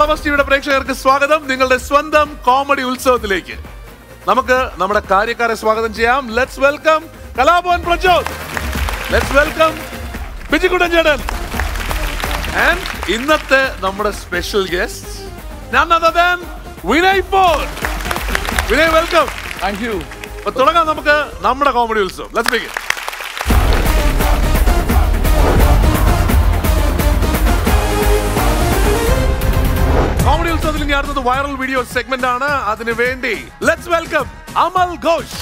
Flowers ടിവിയുടെ പ്രേക്ഷകർക്ക് സ്വാഗതം. നിങ്ങളുടെ സ്വന്തം കോമഡി ഉത്സവത്തിലേക്ക് നമുക്ക് നമ്മുടെ കാര്യക്കാരെ സ്വാഗതം ചെയ്യാം. Let's welcome Kalabhavan Prajoth. Let's welcome Bijikuttan ചേട്ടൻ. ആൻഡ് ഇന്നത്തെ നമ്മുടെ special guest none other than Vinay Forrt. Vinay welcome. Thank you. തുടങ്ങാം നമുക്ക് നമ്മുടെ കോമഡി ഉത്സവം. Let's begin. കോമഡി ഉത്സവത്തിൽ ഇനി അടുത്തത് വൈറൽ വീഡിയോ സെഗ്മെന്റ് ആണ്. അതിനു വേണ്ടി ലെറ്റ്സ് വെൽക്കം അമൽ ഘോഷ്.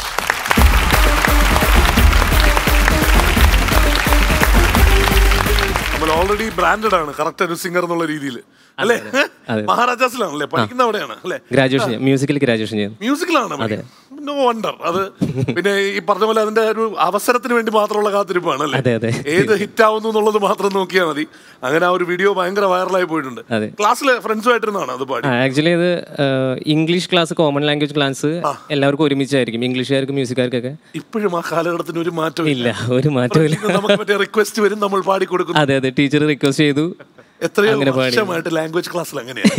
നമ്മൾ ഓൾറെഡി ബ്രാൻഡഡ് ആണ്, കറക്റ്റ് ഒരു സിംഗർ എന്നുള്ള രീതിയിൽ അല്ലേ? മഹാരാജാസിലാണല്ലേ പഠിക്കുന്ന? അവിടെയാണ് അല്ലേ? ഗ്രാജുവേഷൻ, മ്യൂസിക്കിലാണ്. No wonder. അത് പിന്നെ ഈ പറഞ്ഞ പോലെ അതിന്റെ ഒരു അവസരത്തിന് വേണ്ടി മാത്രമുള്ള കാത്തിരിപ്പാണ് അല്ലേ? ഏത് ഹിറ്റ് ആവുന്നു എന്നുള്ളത് മാത്രം നോക്കിയാൽ മതി. അങ്ങനെ ആ ഒരു വീഡിയോ ഭയങ്കര വൈറലായി പോയിട്ടുണ്ട്. ക്ലാസ്സിലെ ഫ്രണ്ട്സുമായിട്ടിരുന്നാണ് അത് പാടി. ആക്ച്വലി ഇത് English class, common language class എല്ലാവർക്കും ഒരുമിച്ചായിരിക്കും, ഇംഗ്ലീഷുകാർക്കും മ്യൂസിക്കാർക്കൊക്കെ. ഇപ്പോഴും ആ കാലഘട്ടത്തിന് ഒരു മാറ്റം ഇല്ല, ഒരു മാറ്റമില്ല. നമുക്ക് മറ്റേ റിക്വസ്റ്റ് വരും, നമ്മൾ പാടി കൊടുക്കും. അതെ, ടീച്ചർ റിക്വസ്റ്റ് ചെയ്തു. എത്രയോ വർഷമായിട്ട് ലാംഗ്വേജ് ക്ലാസ്സിൽ അങ്ങനെയാണ്.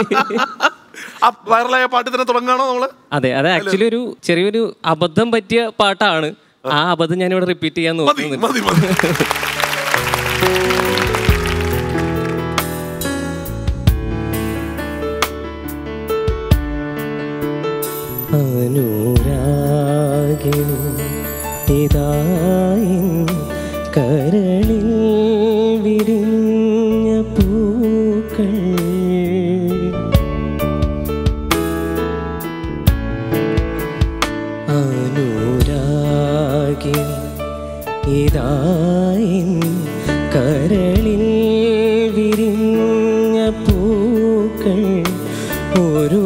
വൈറലായ പാട്ട് തന്നെ തുടങ്ങാണോ നമ്മള്? അതെ, അത് ആക്ച്വലി ഒരു ചെറിയൊരു അബദ്ധം പറ്റിയ പാട്ടാണ്. ആ അബദ്ധം ഞാനിവിടെ റിപ്പീറ്റ് ചെയ്യാൻ നോക്കുന്നു. അനുരാഗിണി ഇതായിൻ കരളിൽ വിരിഞ്ഞ പൂക്കൾ, അനുരാഗിണി ഇതായിൻ കരളിൽ വിരിഞ്ഞ പൂക്കൾ ഒരു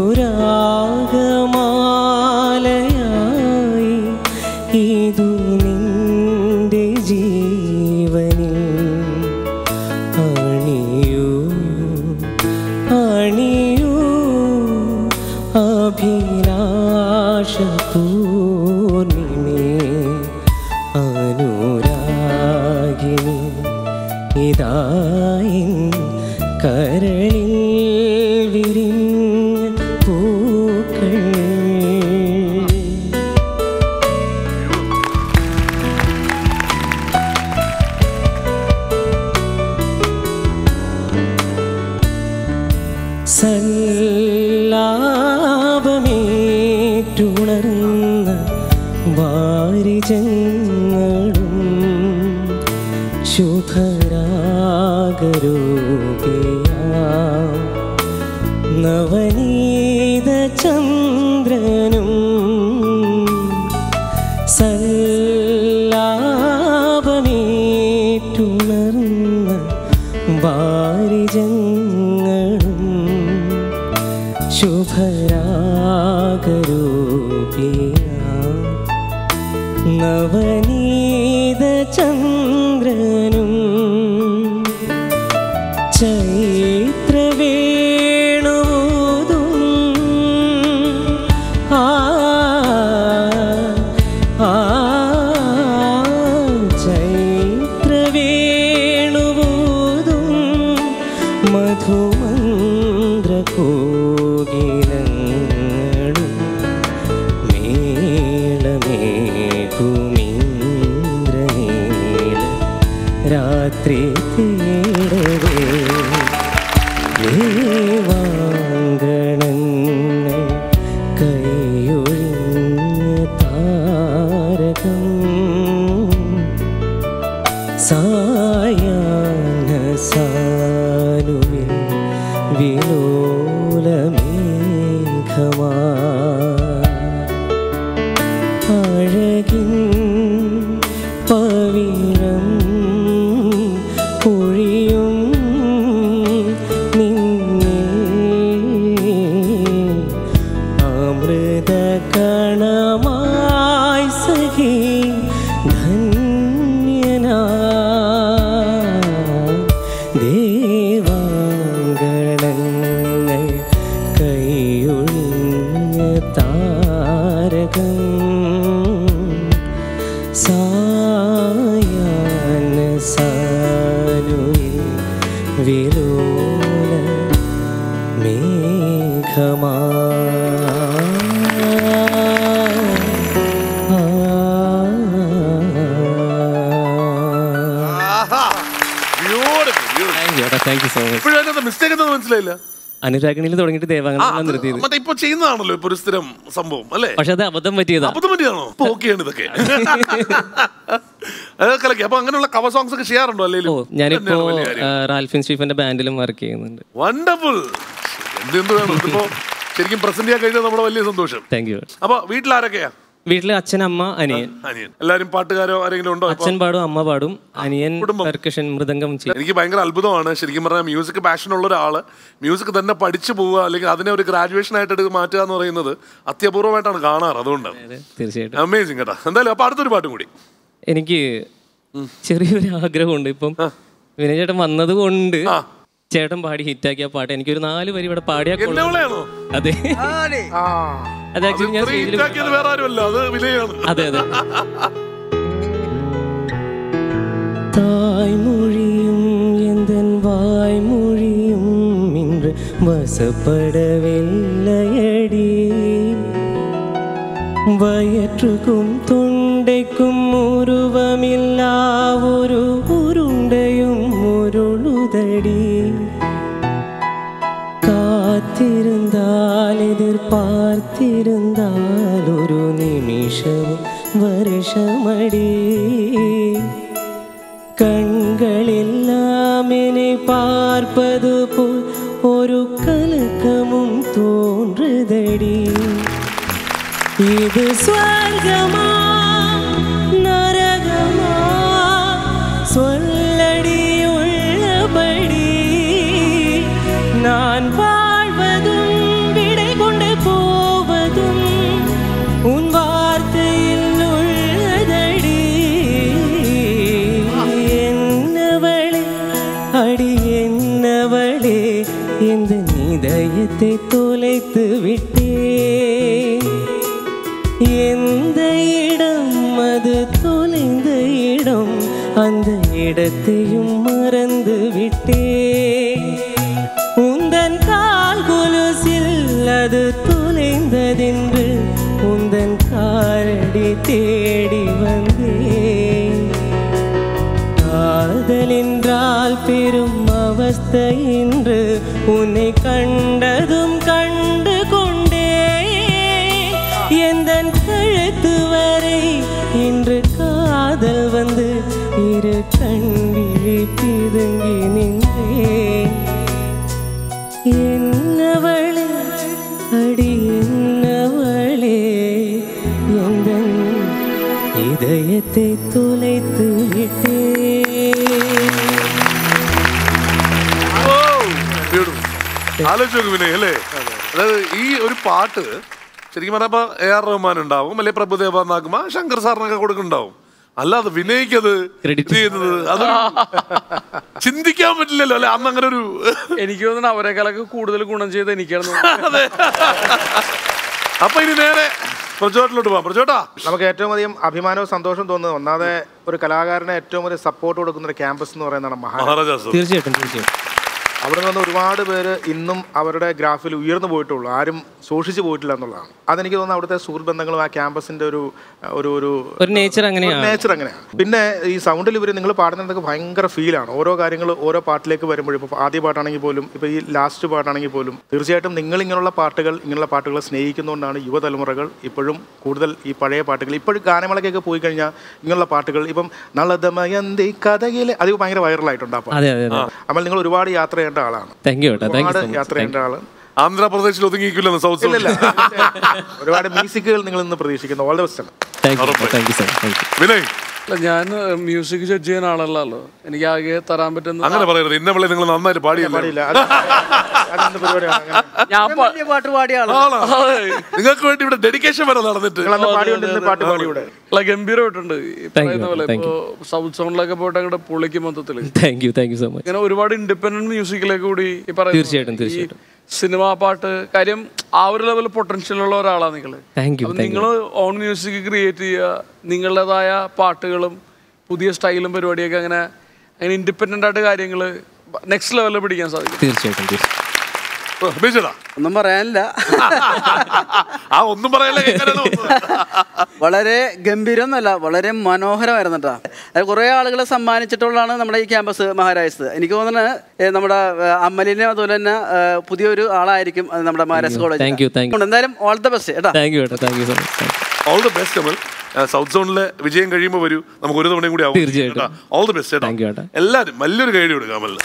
രാഗമാലയായി ഇതു നിന്റെ ജീവനിൽ അണിയൂ അണിയൂ അഭിലാഷ പൂർണിമേ. അനുരാഗിണി ഇതായിൻ കരളിൽ വിരിഞ്ഞ പൂക്കൾ. സല്ലാപമേറ്റുണർന്ന വാരിജങ്ങളും ശുഭരാഗരൂപിയാം നവനീത ചന്ദ്രനും സല്ലാപമേറ്റുണർന്ന വാരിജങ്ങളും ശുഭരാഗരൂപിയാം നവനീത ചന്ദ്രനും ചൈത്രവേണുവോതും ചൈത്രവേണുവോതും മധുമന്ത്രകോകിലങ്ങളും മേളമേകുമിന്ദ്രനീല രാത്രി തേടവേ ദേവാങ്കണങ്ങൾ കൈയൊഴിഞ്ഞ താരകം സായാഹ്ന സാനുവിൽ വിലോലമേഘമാ അഴകിൻ പവിഴം പൊഴിയും താങ്ക് യു സോ മച്ച്. ഇപ്പോഴും അതിനകത്ത് മിസ്റ്റേക്ക് എന്താ മനസ്സിലായില്ല? അനുരാഗിണിയിൽ തുടങ്ങിയിട്ട് ദേവാംഗനം നിർത്തിയത്. മറ്റേ ഇപ്പൊ ചെയ്യുന്നതാണല്ലോ ഇപ്പൊ ഒരു സ്ഥിരം സംഭവം അല്ലേ? പക്ഷെ അത് അബദ്ധം പറ്റിയതാ. അബദ്ധം പറ്റിയാണോ? ഇപ്പൊ ഓക്കെയാണ് ഇതൊക്കെ. അതൊക്കെ അപ്പൊ അങ്ങനെയുള്ള കവർ സോങ്സ് ഒക്കെ ചെയ്യാറുണ്ടോ? അല്ലെങ്കിൽ ഞാനിപ്പോ റാൽഫിൻ സ്റ്റീഫന്റെ ബാൻഡിലും വർക്ക് ചെയ്യുന്നുണ്ട്. വണ്ടർഫുൾ. എന്ത് വേണം ഇതിപ്പോ ശരിക്കും പ്രസന്റ് ചെയ്യാൻ കഴിഞ്ഞാൽ നമ്മുടെ വലിയ സന്തോഷം. Thank you. അപ്പൊ വീട്ടിലാരൊക്കെയാ? വീട്ടില് അച്ഛൻ, അമ്മ, അനിയൻ. എല്ലാരും പാട്ടുകാരോ ആരെങ്കിലും ഉണ്ടോ? അച്ഛൻ പാടും, അമ്മ പാടും, അനിയൻ പെർക്കഷൻ മൃദംഗം ചെയ്യും. എനിക്ക് ഭയങ്കര അത്ഭുതമാണ് ശരിക്കും പറഞ്ഞാൽ മ്യൂസിക് പാഷൻ ഉള്ള ഒരാള് മ്യൂസിക് തന്നെ പഠിച്ചു പോവുക അല്ലെങ്കിൽ അതിനെ ഒരു ഗ്രാജുവേഷൻ ആയിട്ട് മാറ്റുക എന്ന് പറയുന്നത് അത്യപൂർവമായിട്ടാണ് കാണാറ്. അതുകൊണ്ട് തീർച്ചയായിട്ടും അമേസിംഗ് കേട്ടോ. എന്തായാലും അപ്പൊ അടുത്തൊരു പാട്ടും കൂടി. എനിക്ക് ചെറിയൊരു ആഗ്രഹമുണ്ട്. ഇപ്പം വിനയ് ചേട്ടൻ വന്നത് കൊണ്ട് ചേട്ടൻ പാടി ഹിറ്റാക്കിയ പാട്ട് എനിക്കൊരു 4 വരി ഇവിടെ പാടിയാ. അതെ, അത് ആക്ച്വലി ഞാൻ അതെ അതെ. தாய்மொழியும் எந்தன் வாய்மொழியும் இன்று வசப்படவில்லையடி, வயிற்றுக்கும் தொண்டைக்கும் உருவமில்லா ஒரு உருண்டையும் உருளுதடி, காத்திருந்தால் எதிர்பார்த்திருந்தால் ஒரு நிமிஷம் வருஷமடி, கண்களெல்லாம் என்னை பார்ப்பது போல் ஒரு கலக்கமும் தோன்றுதடி, இது ஸ்வர்கமா நரகமா சொல்லடி உள்ளபடி, நான் வாழ்வதும் விடை கொண்டு போவதும் உன் வார்த்தையில் உள்ளதடி, என்னவளே அடி என்னவளே இந்த இதயத்தை தொலைத்து விட்டே, எந்த இடம் அது தொலைந்த இடம் அந்த இடத்தையும் மறந்து விட்டே, உந்தன் கால் கொலுசில் அது தொலைந்ததென்று உந்தன் காலடி தேடி வந்தேன், காதல் என்றால் பெரும் அவஸ்தை என்று உன்னை கண்டதும் கண்டு கொண்டே, எந்தன் கழுத்து வரை இன்று காதல் வந்து இரு கண்விழி பிதுங்கி நின்றேன், என்னவளே அடி என்னவளே எந்தன் இதயத்தை தொலைத்து விட்டே. ആലോചിച്ചു വിനയ് അല്ലേ? അതായത് ഈ ഒരു പാട്ട് ശരിക്കും പറഞ്ഞപ്പോ AR റഹ്മാൻ ഉണ്ടാവും, അല്ലെ പ്രഭുദേവ നാഗമ, ശങ്കർ സാറിനൊക്കെ കൊടുക്കുന്നുണ്ടാവും. അല്ലാതെ വിനയ്ക്കത് ചെയ്യുന്നത് അത് ചിന്തിക്കാൻ പറ്റില്ലല്ലോ അല്ലെ? അന്ന് അങ്ങനെ ഒരു എനിക്ക് തോന്നുന്നു അവരെക്കാളൊക്കെ കൂടുതൽ ഗുണം ചെയ്ത് എനിക്കാണ്. അപ്പൊ ഇനി നേരെ പ്രജോട്ടിലോട്ട് പോവാം. പ്രജോട്ടാ, നമുക്ക് ഏറ്റവും അധികം അഭിമാനവും സന്തോഷം തോന്നുന്നത് ഒന്നാമതെ ഒരു കലാകാരനെ ഏറ്റവും ഒരു സപ്പോർട്ട് കൊടുക്കുന്ന ഒരു ക്യാമ്പസ് എന്ന് പറയുന്നതാണ് മഹാരാജാസ്. തീർച്ചയായിട്ടും തീർച്ചയായും. അവിടെ നിന്ന് ഒരുപാട് പേര് ഇന്നും അവരുടെ ഗ്രാഫിൽ ഉയർന്നു പോയിട്ടുള്ളൂ, ആരും സൂക്ഷിച്ചു പോയിട്ടില്ല എന്നുള്ളതാണ്. അതെനിക്ക് തോന്നുന്നു അവിടുത്തെ സുഹൃത്ത് ബന്ധങ്ങളും ആ ക്യാമ്പസിന്റെ ഒരു നേച്ചർ അങ്ങനെയാണ്. പിന്നെ ഈ സൗണ്ടിൽ ഇവർ നിങ്ങൾ പാടുന്നതൊക്കെ ഭയങ്കര ഫീലാണ്. ഓരോ കാര്യങ്ങൾ ഓരോ പാട്ടിലേക്ക് വരുമ്പോഴും, ഇപ്പോൾ ആദ്യ പാട്ടാണെങ്കിൽ പോലും, ഇപ്പോൾ ഈ ലാസ്റ്റ് പാട്ടാണെങ്കിൽ പോലും, തീർച്ചയായിട്ടും നിങ്ങൾ ഇങ്ങനെയുള്ള പാട്ടുകളെ സ്നേഹിക്കുന്നതുകൊണ്ടാണ് യുവതലമുറകൾ ഇപ്പോഴും കൂടുതൽ ഈ പഴയ പാട്ടുകൾ, ഇപ്പോഴും ഗാനമേളയ്ക്കൊക്കെ പോയി കഴിഞ്ഞാൽ ഇങ്ങനെയുള്ള പാട്ടുകൾ, ഇപ്പം നളദമയന്തി കഥയിൽ അത് ഭയങ്കര വൈറലായിട്ടുണ്ട്. അപ്പോൾ നിങ്ങൾ ഒരുപാട് യാത്ര ചെയ്യേണ്ട ആളാണ്. യാത്ര ചെയ്യേണ്ട ആളാണ്. ആന്ധ്രാപ്രദേശിൽ ഒതുങ്ങിക്കില്ലെന്ന് സൗത്ത് ഒരുപാട് മ്യൂസിക്കുകൾ നിങ്ങൾ ഇന്ന് പ്രതീക്ഷിക്കുന്നു. All the best. വിനയ്, ഞാൻ മ്യൂസിക് ജഡ്ജ് ചെയ്യുന്ന ആളല്ലോ, എനിക്ക് ആകെ തരാൻ പറ്റുന്ന അങ്ങനെ പറയരുത്. ഇന്നലെ നിങ്ങൾ നന്നായിട്ട് പാടിയില്ല. പാട്ട് പാടിയ നിങ്ങൾക്ക് വേണ്ടി ഇവിടെ ഡെഡിക്കേഷൻ വരെ നടന്നിട്ട് ഗംഭീരമായിട്ടുണ്ട്. പറയുന്ന പോലെ ഇപ്പൊ സൗത്ത് സോണിലൊക്കെ പോയിട്ട് അങ്ങോട്ട് പൊളിക്കും മൊത്തത്തില്. ഇങ്ങനെ ഒരുപാട് ഇൻഡിപെൻഡന്റ് മ്യൂസിക്കിലേക്ക് കൂടി ഈ പറയുന്നത് സിനിമാ പാട്ട് കാര്യം ആ ഒരു ലെവൽ പൊട്ടൻഷ്യൽ ഉള്ള ഒരാളാണ് നിങ്ങള്. നിങ്ങൾ ഓൺ മ്യൂസിക് ക്രിയേറ്റ് ചെയ്യുക, നിങ്ങളുടേതായ പാട്ടുകളും പുതിയ സ്റ്റൈലും പരിപാടിയൊക്കെ അങ്ങനെ ഇൻഡിപെൻഡന്റ് ആയിട്ട് കാര്യങ്ങൾ നെക്സ്റ്റ് ലെവലിൽ പിടിക്കാൻ സാധിക്കും. തീർച്ചയായിട്ടും. ഒന്നും പറയാനില്ല. ഒന്നും പറയാനില്ല. വളരെ ഗംഭീരമൊന്നുമല്ല, വളരെ മനോഹരമായിരുന്നു കേട്ടോ. അത് കുറേ ആളുകളെ സമ്മാനിച്ചിട്ടുള്ളതാണ് നമ്മുടെ ഈ ക്യാമ്പസ് മഹാരാജ്. എനിക്ക് തോന്നുന്നത് നമ്മുടെ അമ്മലിനെ അതുപോലെ തന്നെ പുതിയൊരു ആളായിരിക്കും നമ്മുടെ മഹാരാജ് കോളേജ്. എന്തായാലും ഓൾ ദ ബെസ്റ്റ് കേട്ടോ. All the best Amal. South സോണിലെ വിജയം കഴിയുമ്പോൾ വരൂ, നമുക്ക് ഒരു തവണയും കൂടി ആവും. തീർച്ചയായിട്ടും. All the best. എല്ലാവരും വലിയൊരു കൈഡി കൊടുക്കാം അമലിന്.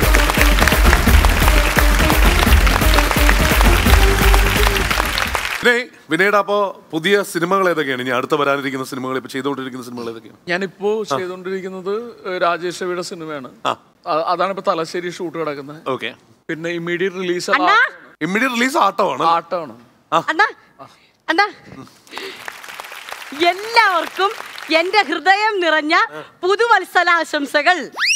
വിനയുടെ അപ്പോ പുതിയ സിനിമകൾ ഏതൊക്കെയാണ്? ഇനി അടുത്ത വരാനിരിക്കുന്ന സിനിമകൾ, ഇപ്പൊ ചെയ്തുകൊണ്ടിരിക്കുന്ന സിനിമകൾ ഏതൊക്കെയാണ്? ഞാനിപ്പോ ചെയ്തുകൊണ്ടിരിക്കുന്നത് രാജേഷ് രവിയുടെ സിനിമയാണ്. അതാണ് ഇപ്പൊ തലശ്ശേരി ഷൂട്ട് കിടക്കുന്നത്. ഓക്കെ. പിന്നെ ഇമ്മീഡിയറ്റ് റിലീസ് ആട്ടമാണ്. എല്ലാവർക്കും എന്റെ ഹൃദയം നിറഞ്ഞ പുതുവത്സരാശംസകൾ.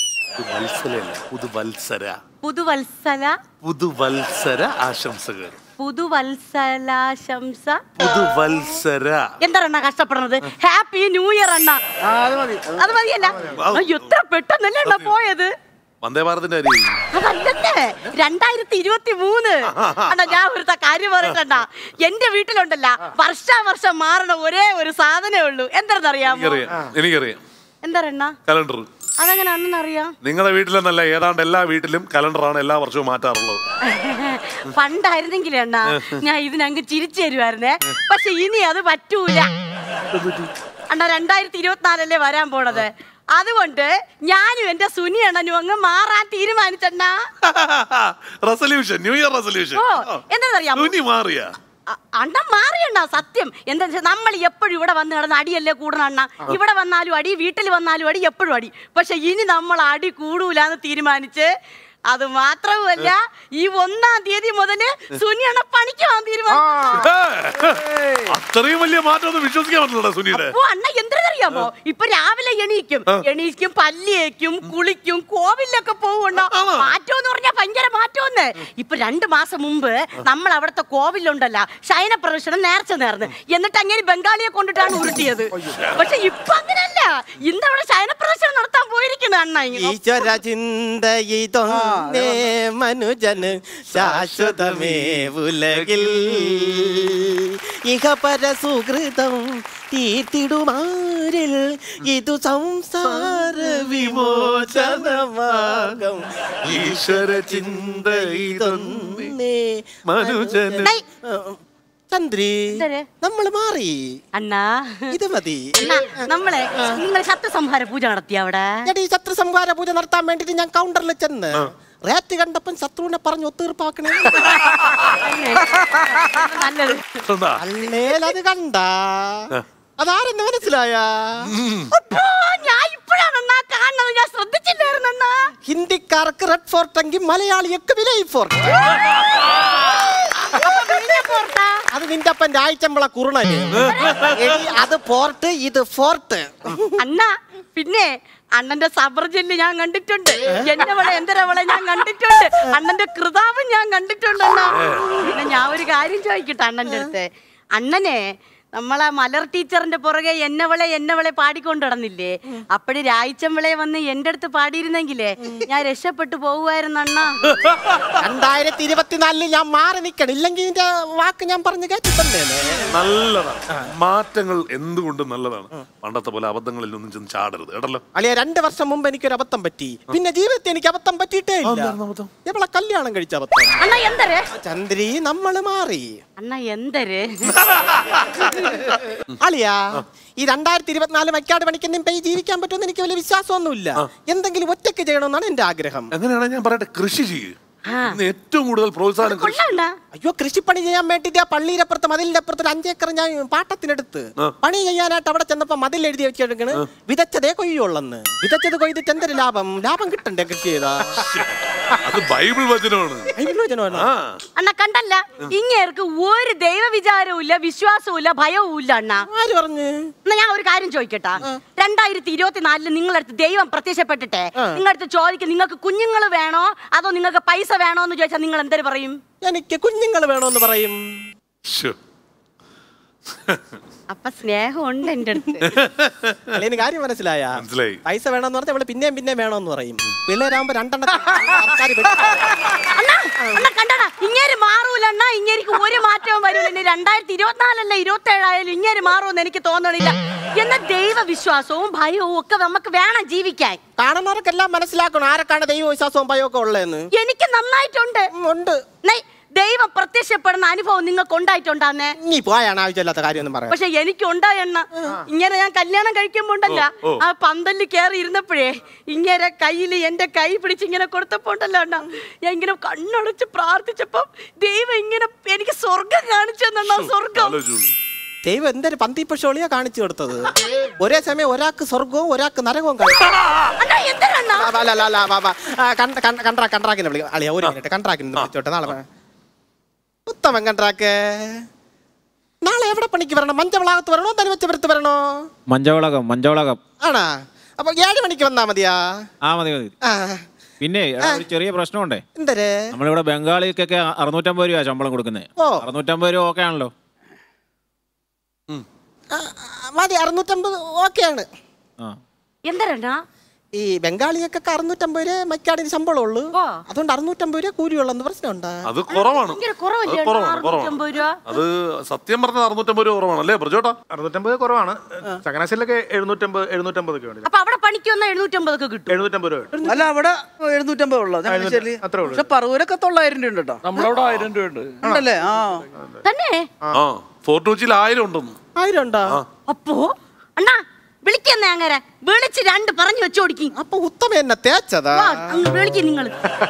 എന്താണ് കഷ്ടപ്പെടുന്നത്? ഹാപ്പി ന്യൂ ഇയർ അണ്ണ. അത് മതിയല്ല, എത്ര പെട്ടെന്നല്ലേ അണ്ണ പോയത്. വന്ദേഭാരതിന്റെ അതല്ലേ 2023. അണ്ണാ ഞാൻ ഒരു കാര്യം പറയട്ട, എന്റെ വീട്ടിലുണ്ടല്ല വർഷാവർഷം മാറണ ഒരേ ഒരു സാധനമേ ഉള്ളൂ. എന്താണെന്നറിയാമോ? എനിക്കറിയാം. എന്താ? കലണ്ടർ. അതെങ്ങനെ അണ്ണനറിയാം? നിങ്ങളുടെ വീട്ടിലെന്നല്ല, ഏതാണ്ട് എല്ലാ വീട്ടിലും കലണ്ടറാണ് എല്ലാ വർഷവും മാറ്റാറുള്ളത്. പണ്ടായിരുന്നെങ്കിലേ അണ്ണാ ഞാൻ ഇതിനങ്ങ് ചിരിച്ചു തരുമായിരുന്നേ. പക്ഷെ ഇനി അത് പറ്റൂല അണ്ണാ. 2024 വരാൻ പോണത്. അതുകൊണ്ട് ഞാനും എന്റെ സുനി അണ്ണനും അങ്ങ് മാറാൻ തീരുമാനിച്ചണ്ണാ. Resolution, new year resolution. എന്താണെന്നറിയാമോ? അണ്ണ മാറിയണ്ണ സത്യം. എന്താ വെച്ചാൽ നമ്മൾ എപ്പോഴും ഇവിടെ വന്ന് കിടന്ന് അടിയല്ലേ കൂടണം അണ്ണ. ഇവിടെ വന്നാലും അടി, വീട്ടിൽ വന്നാലും അടി, എപ്പോഴും അടി. പക്ഷെ ഇനി നമ്മൾ അടി കൂടൂലെന്ന് തീരുമാനിച്ച്, അത് മാത്രമല്ല ഈ 1-ാം തീയതി മുതല് സുനിയണ്ണ പണിക്ക് പോകാൻ തീരുമാനിച്ചു. അത്രയും വലിയ മാറ്റം വിശ്വസിക്കാൻ പറ്റില്ല സുനിയുടെ. അണ്ണ എന്തിനറിയാമോ? ഇപ്പൊ രാവിലെ എണീക്കും, പല്ലിയേക്കും, കുളിക്കും, കോവിലൊക്കെ പോവുണ്ടോ. മാറ്റം എന്ന് പറഞ്ഞാൽ ഭയങ്കര മാറ്റമെന്ന്. ഇപ്പൊ 2 മാസം മുമ്പ് നമ്മൾ അവിടുത്തെ കോവിലുണ്ടല്ല ശയന പ്രദർശനം നേർന്ന്, എന്നിട്ട് അങ്ങനെ ബംഗാളിയെ കൊണ്ടിട്ടാണ് ഉരുട്ടിയത്. പക്ഷെ ഇപ്പൊ അങ്ങനല്ല, ഇന്നവിടെ ശയന പ്രദർശനം നടത്താൻ പോയിരിക്കുന്നു അണ്ണ. മനുജന് ശാശ്വതമേ ഉലകിൽ ഇഹപര സുഹൃതം തീർത്തിടുമാരിൽ ഇതു സംസാര വിമോചനമാകം ഈശ്വര ചിന്ത ഇതൊന്നേ മനുജന്. ചന്ദ്രി, നമ്മള് മാറി അണ്ണാ. ഇത് മതി. നമ്മളെ നിങ്ങൾ ശത്രുസംഹാര പൂജ നടത്തിയ അവിടെ? ശത്രുസംഹാര പൂജ നടത്താൻ വേണ്ടിട്ട് ഞാൻ കൗണ്ടറിൽ ചെന്ന് റേറ്റ് കണ്ടപ്പം ശത്രുവിനെ പറഞ്ഞു ഒത്തീർപ്പാക്കണേ. അല്ലേലത് കണ്ട അതാരെന്ന് മനസ്സിലായ? ഞാൻ ഇപ്പോഴാണ് കാണുന്നത്, ഞാൻ ശ്രദ്ധിച്ചില്ലായിരുന്നു. ഹിന്ദിക്കാർക്ക് റെഡ് ഫോർട്ട് എങ്കിൽ മലയാളിയൊക്കെ വിലൈ ഫോർട്ട്. അത് നിന്റെ അപ്പൻ രായ്ചമ്പള കുറുണല്. അത് പോർട്ട്, ഇത് ഫോർട്ട്. അണ്ണ പിന്നെ അണ്ണന്റെ സബർജല്ല് ഞാൻ കണ്ടിട്ടുണ്ട്, എന്നവളെ എന്തരവളെ ഞാൻ കണ്ടിട്ടുണ്ട്, അണ്ണന്റെ കൃതാവ് ഞാൻ കണ്ടിട്ടുണ്ട്. പിന്നെ ഞാൻ ഒരു കാര്യം ചോദിക്കട്ടെ അണ്ണന്റെ അടുത്ത്. അണ്ണനെ നമ്മളെ മലർ ടീച്ചറിന്റെ പുറകെ എന്നവളെ പാടിക്കൊണ്ട് നടന്നില്ലേ? അപ്പഴ് രായിച്ചമ്പളെ വന്ന് എന്റെ അടുത്ത് പാടിയിരുന്നെങ്കിലേ ഞാൻ രക്ഷപ്പെട്ടു പോകുമായിരുന്നു അണ്ണ. 2024 ഞാൻ മാറി നിക്കണം, ഇല്ലെങ്കിൽ ഇതിന്റെ വാക്ക് ഞാൻ പറഞ്ഞു കേട്ടിട്ടല്ലേ. നല്ലതാണ്, മാറ്റങ്ങൾ എന്തുകൊണ്ടും നല്ലതാണ്. പണ്ടത്തെ പോലെ അബദ്ധങ്ങളിലൊന്നും ചെന്ന് ചാടരുത് കേട്ടല്ലോ. അല്ലെ 2 വർഷം മുമ്പ് എനിക്കൊരു അബദ്ധം പറ്റി, പിന്നെ ജീവിതത്തിൽ എനിക്ക് അബദ്ധം പറ്റിയിട്ടേ ഇല്ല. നമ്മളെ കല്യാണം കഴിച്ച അബദ്ധം. അണ്ണ എന്തര്? ചന്ദ്രി, നമ്മള് മാറി അണ്ണ എന്തര്? അളിയാ, ഈ 2024 മൈക്കാട് പണിക്കെന്നും ജീവിക്കാൻ പറ്റുമെന്ന് എനിക്ക് വലിയ വിശ്വാസമൊന്നുമില്ല. എന്തെങ്കിലും ഒറ്റയ്ക്ക് ചെയ്യണമെന്നാണ് എന്റെ ആഗ്രഹം. എങ്ങനെയാണ് ഞാൻ പറയട്ടെ, കൃഷി ചെയ്യൂ. ഏറ്റവും കൂടുതൽ പ്രോത്സാഹനം. അയ്യോ, കൃഷിപ്പണി ചെയ്യാൻ വേണ്ടിട്ട് ആ പള്ളിയിലപ്പുറത്ത് മതിലിന്റെ അപ്പുറത്ത് 5 ഏക്കർ ഞാൻ പാട്ടത്തിനെടുത്ത് പണി ചെയ്യാനായിട്ട് അവിടെ ചെന്നപ്പോ മതിൽ എഴുതി വെച്ചെടുക്കണ്, വിതച്ചതേ കൊയ്യുള്ളെന്ന്. വിതച്ചത് കൊയ്തിട്ട് എന്തൊരു ലാഭം കിട്ടണ്ടേ കൃഷി ചെയ്താ? അത് ബൈബിൾ വചനമാണ്. അണ്ണ കണ്ടല്ല, ഇങ്ങേർക്ക് ഒരു ദൈവ വിചാരവും ഇല്ല, വിശ്വാസവും ഇല്ല, ഭയവും ഇല്ല അണ്ണ. ആര് പറഞ്ഞു? എന്നാ ഞാൻ ഒരു കാര്യം ചോദിക്കട്ടെ, 2024 നിങ്ങളടുത്ത് ദൈവം പ്രത്യക്ഷപ്പെട്ടിട്ടെ നിങ്ങളടുത്ത് ചോദിക്കും, നിങ്ങൾക്ക് കുഞ്ഞുങ്ങൾ വേണോ അതോ നിങ്ങൾക്ക് പൈസ വേണോ എന്ന് ചോദിച്ചാൽ നിങ്ങൾ എന്തൊരു പറയും? എനിക്ക് കുഞ്ഞുങ്ങൾ വേണോന്ന് പറയും. അപ്പൊ സ്നേഹം ഉണ്ട് എന്റെ അടുത്ത്. അല്ലെങ്കിൽ കാര്യം മനസ്സിലായ പൈസ വേണമെന്ന് പറഞ്ഞാൽ അവള് പിന്നെയും പിന്നെ വേണമെന്ന് പറയും. പിള്ളേരാകുമ്പോ രണ്ടെണ്ണം കണ്ടടാ, ഇങ്ങേര് മാറൂലണ്ണ. ഇങ്ങേരിക്ക് ഒരു മാറ്റവും വരൂല. 2024 27 ഇങ്ങേര് മാറുമെന്ന് എനിക്ക് തോന്നണില്ല. എന്ന ദൈവവിശ്വാസവും ഭയവും ഒക്കെ നമുക്ക് വേണം ജീവിക്കാൻ. കാണുന്നവർക്കെല്ലാം മനസ്സിലാക്കണം ആരൊക്കെയാണ് ദൈവവിശ്വാസവും ഭയവും ഒക്കെ ഉള്ളതെന്ന്. എനിക്ക് നന്നായിട്ടുണ്ട്. ഉണ്ട്. ദൈവം പ്രത്യക്ഷപ്പെടുന്ന അനുഭവം നിങ്ങൾക്ക് ഉണ്ടായിട്ടുണ്ടാന്നേ. നീ പോയാണ് ആവശ്യമില്ലാത്ത കാര്യമൊന്നും പറയാം. പക്ഷെ എനിക്ക് ഉണ്ടായെണ്ണ. ഇങ്ങനെ ഞാൻ കല്യാണം കഴിക്കുമ്പോണ്ടല്ല, ആ പന്തലിൽ കയറി ഇരുന്നപ്പോഴേ ഇങ്ങനെ കയ്യില് എന്റെ കൈ പിടിച്ച് ഇങ്ങനെ കൊടുത്തപ്പോണ്ടല്ലോ അണ്ണ, ഞാൻ ഇങ്ങനെ കണ്ണടച്ച് പ്രാർത്ഥിച്ചപ്പോ ദൈവം ഇങ്ങനെ എനിക്ക് സ്വർഗം കാണിച്ചു തന്നാ. സ്വർഗം ദൈവം എന്തൊരു പന്തിപ്പശോളിയാ കാണിച്ചു കൊടുത്തത്. ഒരേ സമയം ഒരാൾക്ക് സ്വർഗവും ഒരാൾക്ക് നരകവും കാണിച്ചു. കണ്ട്രാക്കിനെ വിളിക്കാം. അളിയാ ഒരു മിനിറ്റ്, കണ്ട്രാക്കിന് വിളിച്ചോട്ടെ. നാളെ ഉത്തമൻ കണ്ട്രാക്ക്, നാളെ എവിടെ പണിക്ക് വരണം? മഞ്ചവളാകത്ത് വരണോ തനിവച്ചപുരത്ത് വരണോ? മഞ്ചവളകം ആണാ? അപ്പൊ 7 മണിക്ക് വന്നാ മതിയാ? മതി. പിന്നെ ഒരു ചെറിയ പ്രശ്നമുണ്ടേ. എന്തര്? നമ്മളിവിടെ ബംഗാളിക്കൊക്കെ 650 രൂപ ശമ്പളം കൊടുക്കുന്നത്. 650 രൂപ ഓക്കെ ആണല്ലോ? മതി, 650 ഓക്കെയാണ്. എന്തരണ്ണ ഈ ബംഗാളിയൊക്കെ 650 രൂപ മൈക്കാടിന് ശമ്പളം ഉള്ളു. അതുകൊണ്ട് 650 രൂപ കൂലിയുള്ളെന്ന് പ്രശ്നമുണ്ട്. അത് കുറവാണ്. അത് സത്യം പറഞ്ഞ 650 രൂപ കുറവാണല്ലേ പ്രജോട്ടാ? 650 കുറവാണ്. ചങ്ങനാശ്ശേരിയിലൊക്കെ 750 ഒക്കെ ഉണ്ട്. അപ്പൊ അവിടെ പണിക്ക് വന്നാൽ 750 ഒക്കെ കിട്ടും. 750 രൂപ. അല്ല, അവിടെ 750 ഉള്ളു. പക്ഷെ പറവൂരൊക്കെ 900 രൂപ ഉണ്ട് കേട്ടോ. നമ്മളവിടെ 1000 രൂപ ഉണ്ട്. ഉണ്ടല്ലേ? തന്നെ ഫോർട്ട് കൊച്ചിയിൽ 1000 ഉണ്ടെന്ന്. 1000 ഉണ്ടോ? അപ്പോ അണ്ണാ വിളിക്കുന്നേ, അങ്ങനെ വിളിച്ച് 2 പറഞ്ഞു വെച്ചോടിക്കും. അപ്പൊ ഉത്തമ എന്നെ തേച്ചതാ. വിളിക്കും നിങ്ങൾ.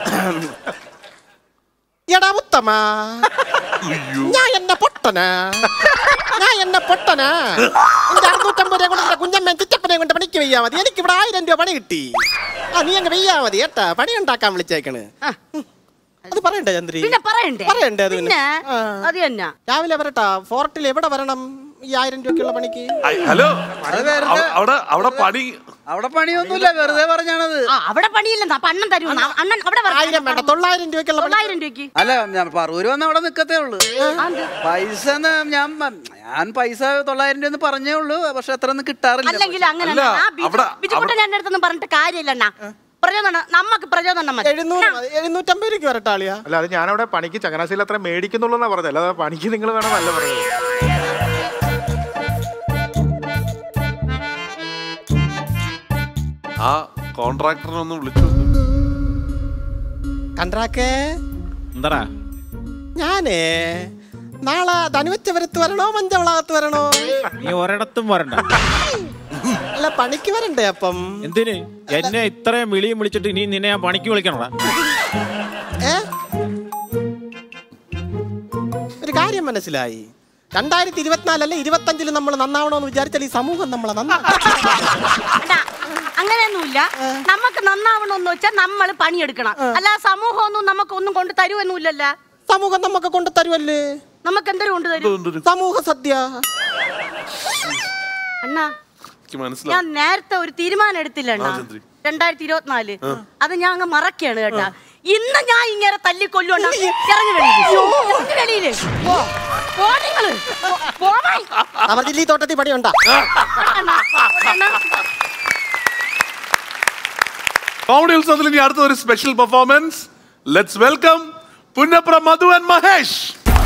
എടാ ഉത്തമ, ഞാൻ എന്നെ പൊട്ടനാ. എന്റെ 650 രൂപ കൊണ്ട് കുഞ്ഞമ്മ ചിറ്റപ്പനെ കൊണ്ട് പണിക്ക് വെയ്യാ മതി. എനിക്ക് ഇവിടെ 1000 രൂപ പണി കിട്ടി. നീ അങ്ങ് വെയ്യാ മതി കേട്ടാ. പണി ഉണ്ടാക്കാൻ വിളിച്ചേക്കണ്. അത് പറയണ്ടേ ചന്ദ്രി? പിന്നെ പറയണ്ടേ? അത് തന്നെ. രാവിലെ വരട്ടാ. ഫോർട്ടിൽ എവിടെ വരണം ഈ 1000 രൂപയ്ക്കുള്ള പണിക്ക്? ഹലോ, അവിടെ പണി, അവിടെ പണിയൊന്നുമില്ല, വെറുതെ പറഞ്ഞാണത്. അവിടെ പണിയില്ല. അണ്ണൻ തരൂ. അണ്ണൻ അവിടെ 1000 വേണ്ട, 900 രൂപയ്ക്കുള്ള 900 രൂപയ്ക്ക്. അല്ല, പറവൂര് വന്ന് അവിടെ നിക്കത്തേ ഉള്ളു. പൈസ ഞാൻ പൈസ 900 രൂപ പറഞ്ഞേ ഉള്ളൂ. പക്ഷെ അത്ര ഒന്നും കിട്ടാറില്ല. അല്ലെങ്കിൽ അങ്ങനെ ബിജുക്കുട്ടൻ എന്റെ അടുത്തൊന്നും പറഞ്ഞിട്ട് കാര്യമില്ല അണ്ണാ. നമുക്ക് പ്രചോദനം 750 രൂപയ്ക്ക് വരട്ടാ ആളിയാ. അല്ല, അത് ഞാനവിടെ പണിക്ക് ചങ്ങനാശ്ശേരിയിൽ അത്ര മേടിക്കുന്നുള്ളൂ എന്നാ പറഞ്ഞത്. അല്ലാതെ പണിക്ക് നിങ്ങൾ വേണം നല്ല പറയുന്നത്. ആ കോൺട്രാക്ടറിനൊന്ന് വിളിച്ചു. കണ്ട്രാക്കേ, എന്താടാ? ഞാനേ നാളെ തനിവച്ചപുരത്ത് വരണോ മഞ്ചവളാകത്ത് വരണോ? നീ ഒരിടത്തും വരണ്ട. അല്ല, പണിക്ക് വരണ്ടേ? അപ്പം എന്തിന് എന്നെ ഇത്രയും വിളിയും വിളിച്ചിട്ട് ഇനി നിന്നെ ഞാൻ പണിക്ക് വിളിക്കണടാ? ഒരു കാര്യം മനസ്സിലായി. 2024 25 നമ്മൾ നന്നാവണമെന്ന് വിചാരിച്ചാൽ ഈ സമൂഹം നമ്മളെ അങ്ങനെയൊന്നുമില്ല. നമുക്ക് നന്നാവണമെന്ന് വെച്ചാൽ നമ്മൾ പണിയെടുക്കണം. അല്ല, സമൂഹമൊന്നും നമുക്കൊന്നും കൊണ്ട് തരുമെന്നില്ലല്ലോ. സമൂഹം നമുക്ക് കൊണ്ട് തരുമല്ലേ? നമുക്ക് എന്തൊരു കൊണ്ട് തരും? സമൂഹ സദ്യ. അണ്ണാ, ഞാൻ നേരത്തെ ഒരു തീരുമാനം എടുത്തില്ല അണ്ണാ. 2024 അത് ഞാൻ അങ്ങ് മറക്കാണ് കേട്ടാ. ഇന്ന് ഞാൻ ഇങ്ങനെ തല്ലിക്കൊല്ലുണ്ട. ഇറങ്ങി വെളിയില് അമർജില്ലി തോട്ടത്തിൽ പണിയുണ്ടാ. കോമഡി ഉത്സവത്തിൽ ഇനി അടുത്ത ഒരു special performance. Let's welcome Punnapra Madhu and Mahesh.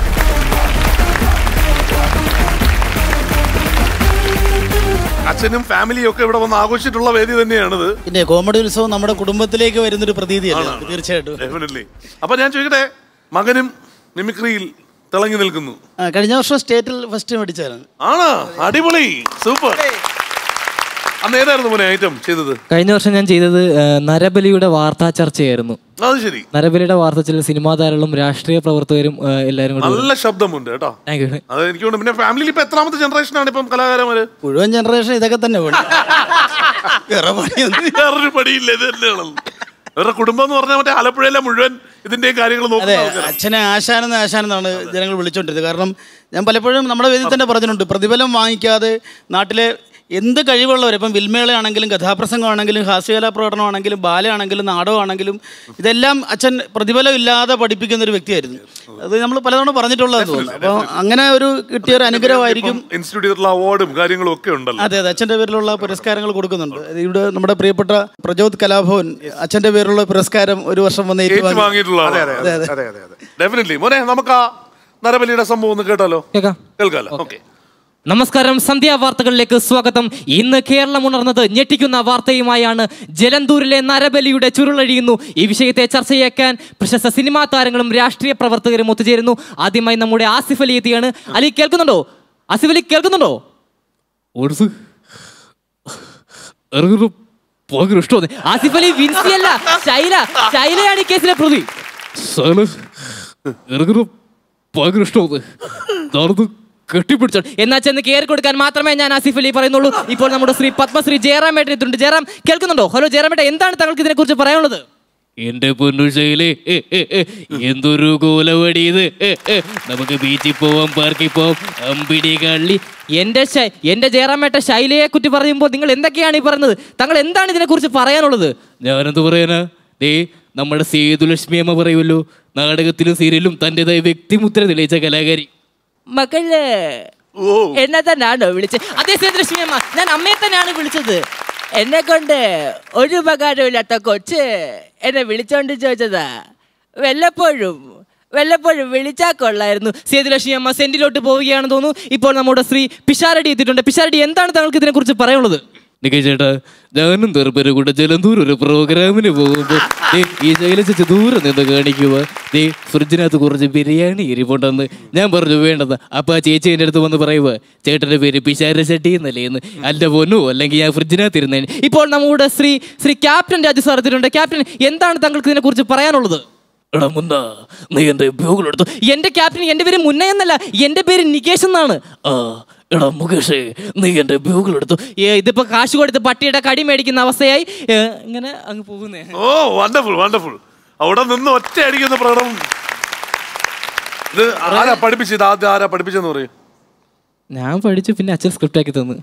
അച്ഛനും ഫാമിലിയും ഒക്കെ ഇവിടെ വന്ന് ആഘോഷിച്ചിട്ടുള്ള വേദി തന്നെയാണിത്. പിന്നെ കോമഡി ഉത്സവം നമ്മുടെ കുടുംബത്തിലേക്ക് വരുന്നൊരു പ്രതീതിയാണ് തീർച്ചയായിട്ടും. അപ്പൊ ഞാൻ ചോദിക്കട്ടെ, മകനും മിമിക്രിയിൽ തിളങ്ങി നിൽക്കുന്നു. കഴിഞ്ഞ വർഷം സ്റ്റേറ്റിൽ ഫസ്റ്റ് മേടിച്ചാണ്. ആണോ? അടിപൊളി, സൂപ്പർ. അന്ന് ഏതായിരുന്നു മോനെ ഐറ്റം ചെയ്തത്? കഴിഞ്ഞ വർഷം ഞാൻ ചെയ്തത് നരബലിയുടെ വാർത്താ ചർച്ചയായിരുന്നു. അത് ശരി. നരബലിയുടെ വാർത്ത ചില സിനിമാ താരങ്ങളും രാഷ്ട്രീയ പ്രവർത്തകരും എല്ലാരും കൂടി. നല്ല ശബ്ദമുണ്ട് കേട്ടോ. അത് എനിക്ക് തോന്നുന്നു. പിന്നെ ഫാമിലിയിൽ ഇപ്പൊ എത്രാമത്തെ ജനറേഷൻ ആണ് ഇപ്പം കലാകാരന്മാര്? മുഴുവൻ ജനറേഷൻ ഇതൊക്കെ തന്നെ. വേറൊരു പണിയില്ല, ഇത് തന്നെയാണല്ലോ. വേറെ കുടുംബം എന്ന് പറഞ്ഞാൽ മറ്റേ ആലപ്പുഴയിലെ മുഴുവൻ ഇതിന്റെയും കാര്യങ്ങൾ നോക്കുന്നത്. അച്ഛനെ ആശാനെന്നാണ് ജനങ്ങൾ വിളിച്ചോണ്ടിരുന്നത്. കാരണം ഞാൻ പലപ്പോഴും നമ്മുടെ വേദിയിൽ തന്നെ പറഞ്ഞിട്ടുണ്ട്, പ്രതിഫലം വാങ്ങിക്കാതെ നാട്ടിലെ എന്ത് കഴിവുള്ളവർ, ഇപ്പം വിൽമേളയാണെങ്കിലും കഥാപ്രസംഗമാണെങ്കിലും ഹാസ്യകലാ പ്രകടനമാണെങ്കിലും ബാലയാണെങ്കിലും നാടകമാണെങ്കിലും ഇതെല്ലാം അച്ഛൻ പ്രതിഫലം ഇല്ലാതെ പഠിപ്പിക്കുന്ന ഒരു വ്യക്തിയായിരുന്നു. അത് നമ്മൾ പലതവണ പറഞ്ഞിട്ടുള്ളതെന്ന് തോന്നുന്നു. അപ്പോൾ അങ്ങനെ ഒരു കിട്ടിയ ഒരു അനുഗ്രഹമായിരിക്കും. ഇൻസ്റ്റിറ്റ്യൂട്ടിലുള്ള അവാർഡും കാര്യങ്ങളും ഒക്കെ ഉണ്ടല്ലോ. അതെ, അച്ഛൻ്റെ പേരിലുള്ള പുരസ്കാരങ്ങൾ കൊടുക്കുന്നുണ്ട്. ഇവിടെ നമ്മുടെ പ്രിയപ്പെട്ട പ്രചോദ് കലാഭവൻ അച്ഛൻ്റെ പേരിലുള്ള പുരസ്കാരം ഒരു വർഷം വന്ന് ഡെഫിനറ്റ്ലി. മോനെ, നമുക്ക് ആ നരബലിയുടെ സംഭവം ഒന്ന് കേട്ടാലോ? കേൾക്കാലോ? ഓക്കെ. നമസ്കാരം, സന്ധ്യാ വാർത്തകളിലേക്ക് സ്വാഗതം. ഇന്ന് കേരളം ഉണർന്നത് ഞെട്ടിക്കുന്ന വാർത്തയുമായാണ്. ജലന്തൂരിലെ നരബലിയുടെ ചുരുളഴിയുന്നു. ഈ വിഷയത്തെ ചർച്ചയാക്കാൻ പ്രശസ്ത സിനിമാ താരങ്ങളും രാഷ്ട്രീയ പ്രവർത്തകരും ഒത്തുചേരുന്നു. ആദ്യമായി നമ്മുടെ ആസിഫ് അലി എത്തിയാണ്. അലി കേൾക്കുന്നുണ്ടോ? ആസിഫ് അലി കേൾക്കുന്നുണ്ടോ? ആസിഫ് അലി വിൻസിയല്ല, ശൈലയാണ് ഈ കേസിലെ പ്രതി. കെട്ടിപ്പിടിച്ചോ എന്നാ ചെന്ന് കയറി കൊടുക്കാൻ മാത്രമേ ഞാൻ ആസിഫ് അലി പറയുന്നുള്ളൂ. ഇപ്പോൾ നമ്മുടെ ശ്രീ പത്മശ്രീ ജയറാമേട്ടൻ എത്തുന്നുണ്ട്. ജയറാം കേൾക്കുന്നുണ്ടോ? ഹലോ ജയറാമേട്ടൻ, എന്താണ് താങ്കൾക്ക് ഇതിനെ കുറിച്ച് പറയാനുള്ളത്? എന്റെ പൊന്നു ശൈലേ, എന്തൊരു കോലവടി ഇത്. നമുക്ക് ബീച്ചിൽ പോവാം, പാർക്കിൽ പോവാം, അമ്പിടി കള്ളി. എന്റെ ജയറാമേട്ട ശൈലയെ കുറിച്ച് പറയുമ്പോൾ നിങ്ങൾ എന്തൊക്കെയാണ് ഈ പറയുന്നത്? താങ്കൾ എന്താണ് ഇതിനെ കുറിച്ച് പറയാനുള്ളത്? ഞാനെന്ത് പറയാനാ? നമ്മുടെ സേതുലക്ഷ്മി അമ്മ പറയുമല്ലോ, നാടകത്തിലും സീരിയലും തന്റേതായ വ്യക്തിമുദ്ര തെളിയിച്ച കലാകാരി. മകള് എന്നെ തന്നെയാണോ വിളിച്ചത്? അതേ സേതുലക്ഷ്മി അമ്മ, ഞാൻ അമ്മയെ തന്നെയാണ് വിളിച്ചത്. എന്നെ കൊണ്ട് ഒരു ഉപകാരമില്ലാത്ത കൊച്ച് എന്നെ വിളിച്ചോണ്ട് ചോദിച്ചതാ. വല്ലപ്പോഴും വിളിച്ചാൽ കൊള്ളായിരുന്നു. സേതുലക്ഷ്മി അമ്മ സെന്റിലോട്ട് പോവുകയാണെന്ന് തോന്നുന്നു. ഇപ്പോൾ നമ്മുടെ ശ്രീ പിഷാരടി എത്തിയിട്ടുണ്ട്. പിഷാരടി, എന്താണ് താങ്കൾക്ക് ഇതിനെ കുറിച്ച് പറയാനുള്ളത്? ചേട്ടാ, ഞാനും തെറുപ്പരും കൂടെ ജലന്തൂർ ഒരു പ്രോഗ്രാമിന് പോകുമ്പോ ഈ ശൈലച്ച ദൂരെ നിന്ന് കാണിക്കുക, ഫ്രിഡ്ജിനകത്ത് കുറച്ച് ബിരിയാണി ഇരിപ്പുണ്ടെന്ന്. ഞാൻ പറഞ്ഞു വേണ്ടെന്ന്. അപ്പൊ ആ ചേച്ചി എൻ്റെ അടുത്ത് വന്ന് പറയുക, ചേട്ടന്റെ പേര് പിഷാര ചട്ടി എന്നല്ലേ എന്ന്. അല്ല പൊന്നു, അല്ലെങ്കിൽ ഞാൻ ഫ്രിഡ്ജിനകത്ത് ഇരുന്നേ. ഇപ്പോൾ നമ്മുടെ ശ്രീ ക്യാപ്റ്റൻ രാജു സാർ എത്തിയിട്ടുണ്ട്. ക്യാപ്റ്റൻ, എന്താണ് താങ്കൾക്ക് ഇതിനെ കുറിച്ച് പറയാനുള്ളത്? നീ എന്റെ ഉപയോഗം. എന്റെ ക്യാപ്റ്റൻ, എന്റെ പേര് മുന്നേ എന്നല്ല, എന്റെ പേര് നികേഷ് എന്നാണ്. എടാ മുകേഷേ, നീ എന്റെ ബ്യൂഗിൾ എടുത്തു. ഇതിപ്പോ കാശ് കൊടുത്ത് പട്ടിയുടെ കടി മേടിക്കുന്ന അവസ്ഥയായി ഇങ്ങനെ അങ്ങ് പോകുന്നേ. Oh wonderful wonderful. അവിടെ നിന്ന് ഒറ്റ അടിക്കുന്ന പ്രകടനം. ഇത് ആരാ പഠിപ്പിച്ചത്? ആദ്യം ആരാ പഠിപ്പിച്ചെന്ന് പറയും? ഞാൻ പഠിച്ചു, പിന്നെ അച്ഛൻ സ്ക്രിപ്റ്റ് ആക്കി തന്നു.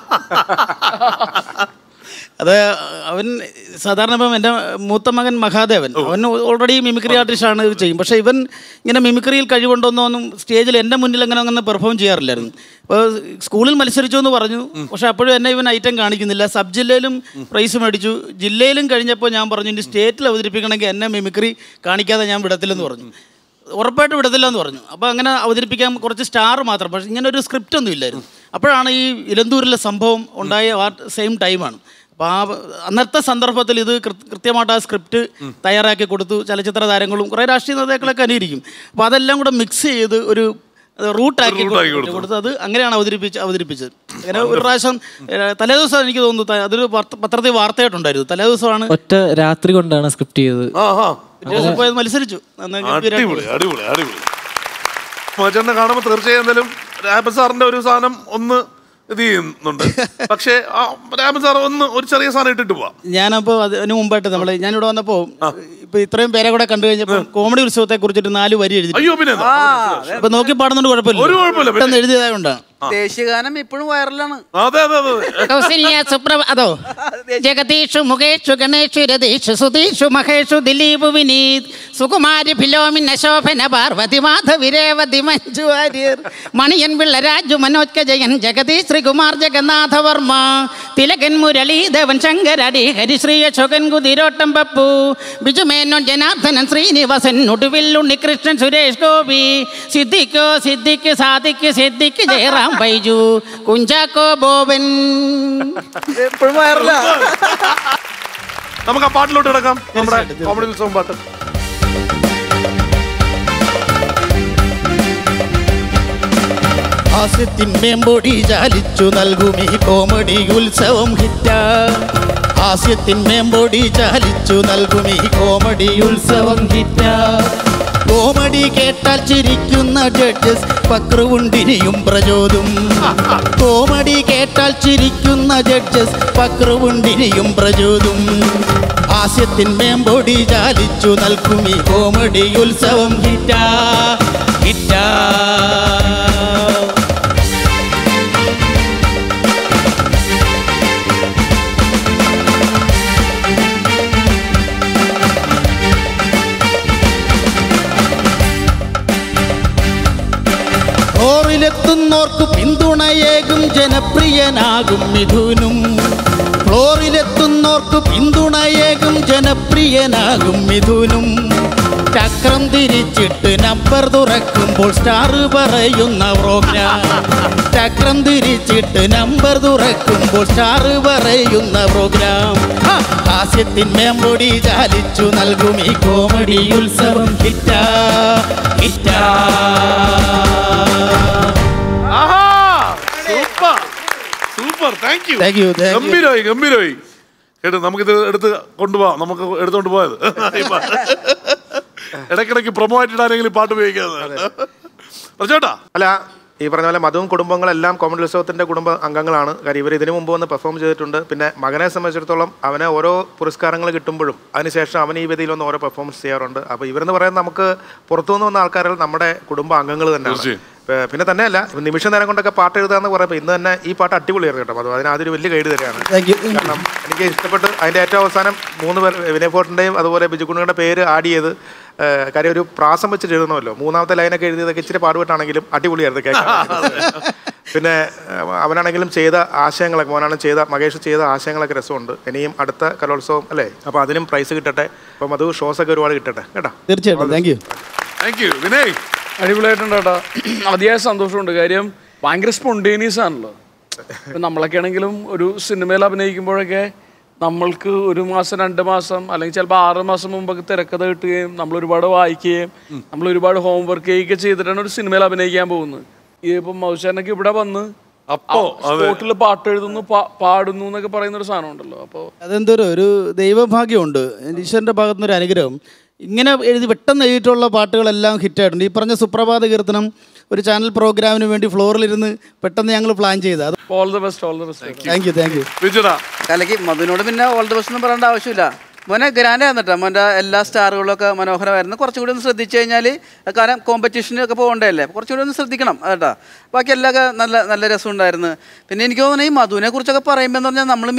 അത് അവൻ സാധാരണ ഇപ്പം എൻ്റെ മൂത്ത മകൻ മഹാദേവൻ, അവൻ ഓൾറെഡി മിമിക്രി ആർട്ടിസ്റ്റാണ്, ഇത് ചെയ്യും. പക്ഷേ ഇവൻ ഇങ്ങനെ മിമിക്രിയിൽ കഴിവുണ്ടോന്നൊന്നും സ്റ്റേജിൽ എൻ്റെ മുന്നിൽ അങ്ങനെ പെർഫോം ചെയ്യാറില്ലായിരുന്നു. അപ്പോൾ സ്കൂളിൽ മത്സരിച്ചു എന്ന് പറഞ്ഞു, പക്ഷേ അപ്പോഴും എന്നെ ഇവൻ ഐറ്റം കാണിക്കുന്നില്ല. സബ് ജില്ലയിലും പ്രൈസ് മേടിച്ചു, ജില്ലയിലും കഴിഞ്ഞപ്പോൾ ഞാൻ പറഞ്ഞു ഇനി സ്റ്റേറ്റിൽ അവതരിപ്പിക്കണമെങ്കിൽ എന്നെ മിമിക്രി കാണിക്കാതെ ഞാൻ വിടത്തില്ലെന്ന് പറഞ്ഞു. ഉറപ്പായിട്ട് വിടത്തില്ല എന്ന് പറഞ്ഞു. അപ്പോൾ അങ്ങനെ അവതരിപ്പിക്കാൻ കുറച്ച് സ്റ്റാർ മാത്രം, പക്ഷേ ഇങ്ങനെ ഒരു സ്ക്രിപ്റ്റ് ഒന്നും ഇല്ലായിരുന്നു. അപ്പോഴാണ് ഈ ഇലന്തൂരിലെ സംഭവം ഉണ്ടായ സെയിം ടൈമാണ്. അപ്പോൾ ആ അന്നത്തെ സന്ദർഭത്തിൽ ഇത് കൃത്യമായിട്ട് ആ സ്ക്രിപ്റ്റ് തയ്യാറാക്കി കൊടുത്തു. ചലച്ചിത്ര താരങ്ങളും കുറേ രാഷ്ട്രീയ നേതാക്കളൊക്കെ അനുകരിക്കും. അപ്പോൾ അതെല്ലാം കൂടെ മിക്സ് ചെയ്ത് ഒരു റൂട്ടാക്കി കൊടുത്ത് അത് അങ്ങനെയാണ് അവതരിപ്പിച്ചത്. അങ്ങനെ ഒരു പ്രാവശ്യം തലേദിവസം എനിക്ക് തോന്നുന്നു അതൊരു പത്രത്തിൽ വാർത്തയായിട്ടുണ്ടായിരുന്നു. തലേദിവസമാണ്, ഒറ്റ രാത്രി കൊണ്ടാണ് സ്ക്രിപ്റ്റ് ചെയ്തത്. പോയത് മത്സരിച്ചു. കാണുമ്പോൾ തീർച്ചയായും എന്തായാലും രാമൻ സാറിന്റെ ഒരു സാധനം ഒന്ന് ഇത് ചെയ്യുന്നുണ്ട്. പക്ഷേ രാമൻ സാർ ഒരു ചെറിയ സാധനം ഇട്ടിട്ട് പോവാം. ഞാനപ്പോൾ അതിന് മുമ്പായിട്ട് ഞാനിവിടെ വന്നപ്പോൾ ഇപ്പൊ ഇത്രയും പേരെ കൂടെ കണ്ടു കഴിഞ്ഞപ്പോൾ കോമഡി ഉത്സവത്തെ കുറിച്ചിട്ട് 4 വരി എഴുതി. അയ്യോ, പിന്നെ ഇപ്പൊ നോക്കി പാടുന്നുണ്ട്, കുഴപ്പമില്ല. എഴുതിയതായോണ്ടാണ്. ദേശീയഗാനം ഇപ്പോഴും വൈറലാണ്. അതോ ജഗദീഷു മുകേഷു ഗണേഷു രതീഷു സുധീഷു മഹേഷു ദിലീപ് വിനീത് സുകുമാരി ഫിലോമിൻ അശോഭന പാർവതി മാധവി രേവതി മഞ്ജു വാര്യർ മണിയൻ പിള്ള രാജു മനോജ് ജയൻ ജഗദീഷ് ശ്രീകുമാർ ജഗന്നാഥ വർമ്മ തിലകൻ മുരളീധവൻ ശങ്കരടി ഹരിശ്രീ അശോകൻ കുതിരോട്ടം പപ്പു ബിജു മേനോൻ ജനാർദ്ദനൻ ശ്രീനിവാസൻ ഒടുവിൽ ഉണ്ണികൃഷ്ണൻ സുരേഷ് ഗോപി സിദ്ദിഖ് സാദിഖ് സിദ്ദിഖ് ജയറാം ബൈജു കുഞ്ചാക്കോ ബോബൻ. നമുക്ക് ആ പാട്ടിലോട്ട് കിടക്കാം. നമ്മുടെ കോമഡി ഉത്സവം പാട്ട്. ഹാസ്യത്തിന്മേമ്പൊടി ചാലിച്ചു നൽകും ഈ കോമഡി ഉത്സവം ഹിറ്റ. ഹാസ്യത്തിന്മേമ്പൊടി ചാലിച്ചു നൽകും ഈ കോമഡി ഉത്സവം ഹിറ്റ. കോമഡി കേട്ടാൽ ചിരിക്കുന്ന ജഡ്ജസ് പക്രുവുണ്ടിരിയും പ്രചോദും. കോമഡി കേട്ടാൽ ചിരിക്കുന്ന ജഡ്ജസ് പക്രുവുണ്ടിരിയും പ്രചോദും. ഹാസ്യത്തിന്മേമ്പൊടി ചാലിച്ചു നൽകും ഈ കോമഡി ഉത്സവം ഹിറ്റ ഹിറ്റ. ഫ്ലോറിലെത്തുന്നോർക്ക് പിന്തുണയേകും ജനപ്രിയനാകും മിഥുനും. ഫ്ലോറിലെത്തുന്നോർക്ക് പിന്തുണയേകും ജനപ്രിയനാകും മിഥുനും. ചക്രം തിരിച്ചിട്ട് നമ്പർ തുറക്കുമ്പോൾ സ്റ്റാർ പറയുന്ന പ്രോഗ്രാം. ചക്രം തിരിച്ചിട്ട് നമ്പർ തുറക്കുമ്പോൾ സ്റ്റാർ പറയുന്ന പ്രോഗ്രാം. ഹാസ്യത്തിൻ മേമ്പൊടി ചാലിച്ചു നൽകും ഈ കോമഡി ഉത്സവം. ഹിറ്റാ ഹിറ്റാ. Super, thank you. ഗംഭീരമായി ഗംഭീരമായി. കേട്ടോ, നമുക്കിത് എടുത്ത് കൊണ്ടുപോവാം. നമുക്ക് എടുത്തോണ്ട് പോയത് ഇടയ്ക്കിടയ്ക്ക് പ്രൊമോ ആയിട്ടിടാനെങ്കിലും പാട്ട് ഉപയോഗിക്കാതെ. അല്ല, ഈ പറഞ്ഞ പോലെ മധുവും കുടുംബങ്ങളെല്ലാം കോമഡി ഉത്സവത്തിൻ്റെ കുടുംബ അംഗങ്ങളാണ്. കാര്യം ഇവർ ഇതിനു മുമ്പ് വന്ന് പെർഫോം ചെയ്തിട്ടുണ്ട്. പിന്നെ മകനെ സംബന്ധിച്ചിടത്തോളം അവനെ ഓരോ പുരസ്കാരങ്ങൾ കിട്ടുമ്പോഴും അതിനുശേഷം അവൻ ഈ വേദിയിൽ വന്ന് ഓരോ പെർഫോമൻസ് ചെയ്യാറുണ്ട്. അപ്പോൾ ഇവരെന്ന് പറയുന്നത് നമുക്ക് പുറത്തുനിന്ന് വന്ന ആൾക്കാരിൽ നമ്മുടെ കുടുംബ അംഗങ്ങൾ തന്നെയാണ്. പിന്നെ തന്നെയല്ല, നിമിഷ നേരം കൊണ്ടൊക്കെ പാട്ട് എഴുതാന്ന് പറയുമ്പോൾ ഇന്ന് തന്നെ ഈ പാട്ട് അടിപൊളിയായിരുന്നു കേട്ടോ. അപ്പോൾ അതിനതൊരു വലിയ ഗൈഡ് തന്നെയാണ്. കാരണം എനിക്ക് ഇഷ്ടപ്പെട്ട് അതിൻ്റെ ഏറ്റവും അവസാനം 3 പേർ വിനയ് ഫോർട്ടിൻ്റെയും അതുപോലെ ബിജുകുണിയുടെ പേര് ആഡ് ചെയ്ത്, കാര്യം ഒരു പ്രാസം വെച്ചിട്ട് എഴുതണമല്ലോ. 3ാമത്തെ ലൈനൊക്കെ എഴുതിയതൊക്കെ ഇച്ചിരി പാടുപെട്ടാണെങ്കിലും അടിപൊളിയായിരുന്നു കേൾക്കാൻ. പിന്നെ അവനാണെങ്കിലും ചെയ്ത ആശയങ്ങളൊക്കെ, മോനാണ് ചെയ്ത മകേഷ് ചെയ്ത ആശയങ്ങളൊക്കെ രസമുണ്ട്. ഇനിയും അടുത്ത കലോത്സവം അല്ലേ, അപ്പോൾ അതിനും പ്രൈസ് കിട്ടട്ടെ. അപ്പം അത് ഷോസൊക്കെ ഒരുപാട് കിട്ടട്ടെ കേട്ടോ. തീർച്ചയായിട്ടും. Thank you Vinay. അടിപൊളിയായിട്ടുണ്ട് കേട്ടോ. അതിയായ സന്തോഷമുണ്ട്. കാര്യം ഭയങ്കര സ്പോണ്ടേനിയസ് ആണല്ലോ. ഇപ്പം നമ്മളൊക്കെ ആണെങ്കിലും ഒരു സിനിമയിൽ അഭിനയിക്കുമ്പോഴൊക്കെ നമ്മൾക്ക് 1 മാസം 2 മാസം അല്ലെങ്കിൽ ചിലപ്പോൾ 6 മാസം മുമ്പൊക്കെ തിരക്കഥ കിട്ടുകയും നമ്മൾ ഒരുപാട് വായിക്കുകയും നമ്മൾ ഒരുപാട് ഹോംവർക്ക് ചെയ്യുകയൊക്കെ ചെയ്തിട്ടാണ് ഒരു സിനിമയിൽ അഭിനയിക്കാൻ പോകുന്നത്. ഇപ്പം മൗശാനൊക്കെ ഇവിടെ വന്ന് സ്പോട്ടിൽ പാട്ട് എഴുതുന്നു, പാടുന്നു എന്നൊക്കെ പറയുന്ന ഒരു സാധനം ഉണ്ടല്ലോ. അപ്പോൾ അതെന്തൊരു ഒരു ദൈവഭാഗ്യമുണ്ട്, ഈശ്വരൻ്റെ ഭാഗത്തുനിന്നൊരു അനുഗ്രഹം. ഇങ്ങനെ പെട്ടെന്ന് എഴുതിയിട്ടുള്ള പാട്ടുകളെല്ലാം ഹിറ്റായിട്ടുണ്ട്. ഈ പറഞ്ഞ സുപ്രഭാത കീർത്തനം ഒരു ചാനൽ പ്രോഗ്രാമിന് വേണ്ടി ഫ്ലോറിലിരുന്ന് പെട്ടെന്ന് ഞങ്ങൾ പ്ലാൻ ചെയ്തത്. All the best. Thank you. കലക്കി മധുവിനോട് പിന്നെ ഓൾ ദി ബെസ്റ്റ് ഒന്നും പറയേണ്ട ആവശ്യമില്ല. മോനെ ഗ്രാൻഡ് ആയിരുന്നിട്ടാ. മോൻ്റെ എല്ലാ സ്റ്റാറുകളൊക്കെ മനോഹരമായിരുന്നു. കുറച്ചുകൂടി ഒന്ന് ശ്രദ്ധിച്ചു കഴിഞ്ഞാൽ, കാരണം കോമ്പറ്റീഷനൊക്കെ പോകണ്ടല്ലേ, കുറച്ചുകൂടി ഒന്ന് ശ്രദ്ധിക്കണം കേട്ടോ. ബാക്കി എല്ലാമൊക്കെ നല്ല രസമുണ്ടായിരുന്നു. പിന്നെ എനിക്ക് തോന്നുന്നു ഈ മധുവിനെ കുറിച്ചൊക്കെ പറയുമ്പോൾ എന്ന് പറഞ്ഞാൽ നമ്മൾ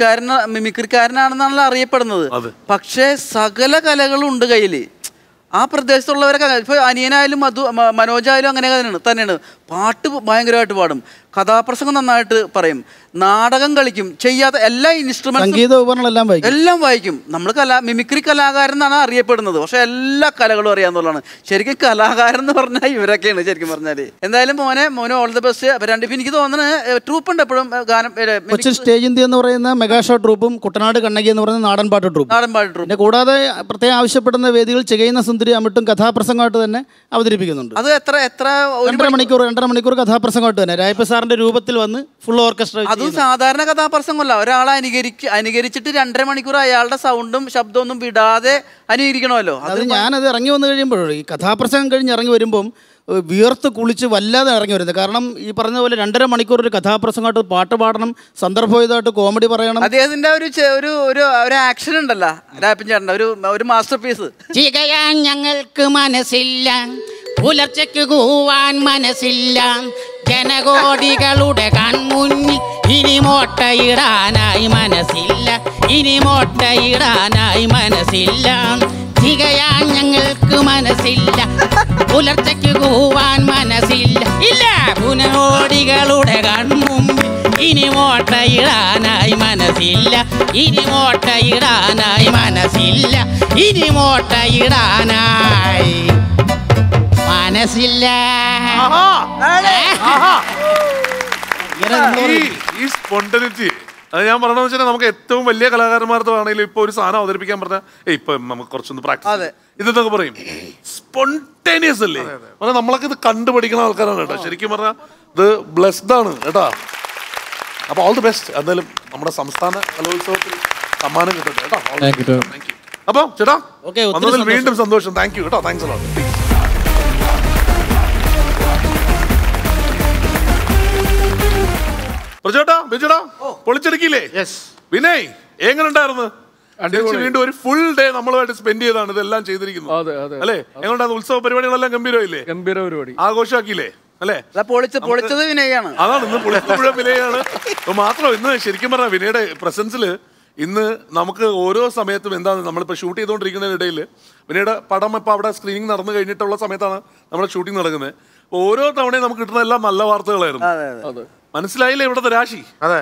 മിമിക്രിക്കാരനാണെന്നാണല്ലോ അറിയപ്പെടുന്നത്. പക്ഷേ സകല കലകളും ഉണ്ട് കയ്യിൽ. ആ പ്രദേശത്തുള്ളവരൊക്കെ ഇപ്പോൾ അനിയനായാലും മനോജായാലും അങ്ങനെ തന്നെയാണ്. പാട്ട് ഭയങ്കരമായിട്ട് പാടും, കഥാപ്രസംഗം നന്നായിട്ട് പറയും, നാടകം കളിക്കും, ചെയ്യാത്ത എല്ലാ ഇൻസ്ട്രുമെന്റ്സും എല്ലാം വായിക്കും. നമ്മൾ മിമിക്രി കലാകാരൻ എന്നാണ് അറിയപ്പെടുന്നത്. പക്ഷെ എല്ലാ കലകളും അറിയാന്നുള്ളതാണ്. ശരിക്കും കലാകാരൻ എന്ന് പറഞ്ഞാൽ ഇവരൊക്കെയാണ് ശരിക്കും പറഞ്ഞാൽ. എന്തായാലും മോനെ ഓൾ ദി ബെസ്റ്റ്. രണ്ടിപ്പോൾ എനിക്ക് തോന്നുന്നത് ട്രൂപ്പ് ഉണ്ട് എപ്പോഴും ഗാനം. കൊച്ചിൻ സ്റ്റേജ് ഇന്ത്യ എന്ന് പറയുന്ന മെഗാഷോ ട്രൂപ്പും കുട്ടനാട് കണ്ണകി എന്ന് പറയുന്ന നാടൻപാട്ട് ട്രൂപ്പ്. കൂടാതെ പ്രത്യേകം ആവശ്യപ്പെടുന്ന വേദികൾ ചെയ്യുന്ന സുന്ദരി അമിട്ടും കഥാപ്രസംഗമായിട്ട് തന്നെ അവതരിപ്പിക്കുന്നുണ്ട്. അത് എത്ര 2.5 മണിക്കൂർ കഥാപ്രസംഗമായിട്ട് തന്നെ രായപ്പ സാറിന്റെ രൂപത്തിൽ വന്ന് ഫുൾ ഓർക്കസ്ട്ര. അതും സാധാരണ കഥാപ്രസംഗമല്ല. ഒരാളെ അനുകരിച്ചിട്ട് 2.5 മണിക്കൂർ അയാളുടെ സൗണ്ടും ശബ്ദമൊന്നും വിടാതെ അനുകരിക്കണമല്ലോ. അത് ഞാനത് ഇറങ്ങി വന്നു കഴിയുമ്പോഴേ, ഈ കഥാപ്രസംഗം കഴിഞ്ഞ് ഇറങ്ങി വരുമ്പം വിയർത്ത് കുളിച്ച് വല്ലാതെ ഇറങ്ങി വരുന്നത്. കാരണം ഈ പറഞ്ഞ പോലെ 2.5 മണിക്കൂർ ഒരു കഥാപ്രസംഗമായിട്ട് പാട്ട് പാടണം, സന്ദർഭോചിതമായിട്ട് കോമഡി പറയണം. അദ്ദേഹത്തിന്റെ ഒരു ആക്ഷൻ ഉണ്ടല്ലോ രാപ്പൻ ചേട്ടൻ്റെ ഒരു മാസ്റ്റർ പീസ്. ചെയ്യാൻ ഞങ്ങൾക്ക് മനസ്സില്ല, പുലർച്ചയ്ക്ക് കൂവാൻ മനസ്സില്ല, ജനകോടികളുടെ കൺമുന്നിൽ ഇനി മോട്ടയിടാനായി മനസ്സില്ല, ഇനി മോട്ടയിടാനായി മനസ്സില്ല. തികയാൻ ഞങ്ങൾക്ക് മനസ്സില്ല, പുലർച്ചയ്ക്ക് കൂവാൻ മനസ്സില്ല, ഇല്ല പുനോടികളുടെ കൺമുമ്പിൽ ഇനി മോട്ടയിടാനായി മനസ്സില്ല, ഇനി മോട്ടയിടാനായി മനസ്സില്ല, ഇനി മോട്ടയിടാനായി മനസ്സില്ല. ഈ സ്പോണ്ടനിറ്റി അത് ഞാൻ പറയണമെന്ന് വെച്ചാൽ നമുക്ക് ഏറ്റവും വലിയ കലാകാരന്മാർക്ക് ആണെങ്കിലും ഇപ്പൊ ഒരു സാധനം അവതരിപ്പിക്കാൻ പറഞ്ഞാൽ ഇപ്പൊ നമുക്ക് കുറച്ചൊന്ന് പ്രാക്ടീസ് ഇതെന്നൊക്കെ പറയും. സ്പോണ്ടേനിയസ് അല്ലേ, പറഞ്ഞാൽ നമ്മളൊക്കെ ഇത് കണ്ടുപഠിക്കുന്ന ആൾക്കാരാണ് കേട്ടോ. ശരിക്കും പറഞ്ഞാൽ ഇത് ബ്ലെസ്ഡ് ആണ് കേട്ടോ. അപ്പൊ ഓൾ ദി ബെസ്റ്റ്. എന്തായാലും നമ്മുടെ സംസ്ഥാന കലോത്സവത്തിൽ സമ്മാനം കിട്ടട്ടെ കേട്ടോ. Thank you. അപ്പൊ ചേട്ടാ വന്നതിൽ വീണ്ടും സന്തോഷം. താങ്ക് യു കേട്ടോ. Thanks a lot. പ്രജോട്ടാ ബിജുടാ പൊളിച്ചെടുക്കില്ലേ? വിനയ് എങ്ങനെ ഉണ്ടായിരുന്നു? വീണ്ടും ഒരു ഫുൾ ഡേ നമ്മളുമായിട്ട് സ്പെൻഡ് ചെയ്താണ് ഇതെല്ലാം ചെയ്തിരിക്കുന്നത് അല്ലേ? എങ്ങനെയുണ്ടായിരുന്നു? ഉത്സവ പരിപാടികളെല്ലാം ഗംഭീരമില്ലേ? ഗംഭീര പരിപാടി ആഘോഷമാക്കിയില്ലേ അല്ലേ? പൊളിച്ചത് വിനയാണ്. അതാണ് ഇന്ന് പൊളിച്ചത് വിനയാണ്. മാത്രം ഇന്ന് ശരിക്കും പറഞ്ഞാൽ വിനയുടെ പ്രസൻസിൽ ഇന്ന് നമുക്ക് ഓരോ സമയത്തും എന്താണ് നമ്മളിപ്പോൾ ഷൂട്ട് ചെയ്തുകൊണ്ടിരിക്കുന്നതിനിടയിൽ വിനയുടെ പടം ഇപ്പോൾ അവിടെ സ്ക്രീനിങ് നടന്നു കഴിഞ്ഞിട്ടുള്ള സമയത്താണ് നമ്മുടെ ഷൂട്ടിംഗ് നടക്കുന്നത്. ഓരോ തവണയും നമുക്ക് കിട്ടുന്ന എല്ലാം നല്ല വാർത്തകളായിരുന്നു. മനസ്സിലായില്ലേ ഇവിടുത്തെ രാശി? അതെ.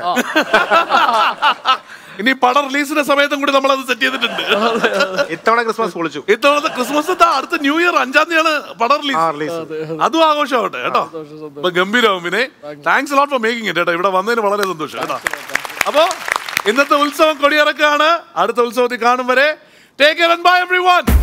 ഇനി പടം റിലീസിന്റെ സമയത്തും കൂടി നമ്മൾ അത് സെറ്റ് ചെയ്തിട്ടുണ്ട്. ഇത്തവണ ക്രിസ്മസ് പൊളിച്ചു. ഇത്തവണത്തെ ക്രിസ്മസ് അടുത്ത ന്യൂ ഇയർ 5-ാം തീയതിയാണ് പടം റിലീസ്. അതും ആഘോഷമാവട്ടെ കേട്ടോ. അപ്പൊ ഗംഭീരവും. പിന്നെ thanks lot for making it കേട്ടോ. ഇവിടെ വന്നതിന് വളരെ സന്തോഷം കേട്ടോ. അപ്പോ ഇന്നത്തെ ഉത്സവം കൊടിയിറക്കാണ്. അടുത്ത ഉത്സവത്തിൽ കാണും വരെ take care and bye everyone.